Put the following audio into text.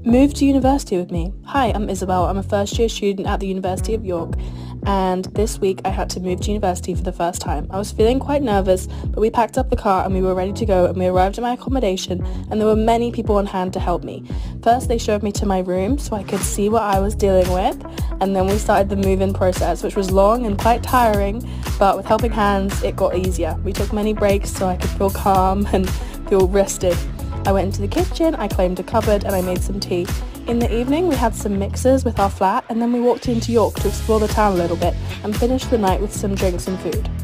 Move to university with me. Hi, I'm Isabel. I'm a first year student at the University of York, and this week I had to move to university for the first time. I was feeling quite nervous, but we packed up the car and we were ready to go, and we arrived at my accommodation and there were many people on hand to help me. First they showed me to my room so I could see what I was dealing with, and then we started the move-in process, which was long and quite tiring, but with helping hands it got easier. We took many breaks so I could feel calm and feel rested. I went into the kitchen, I claimed a cupboard, and I made some tea. In the evening we had some mixers with our flat, and then we walked into York to explore the town a little bit and finished the night with some drinks and food.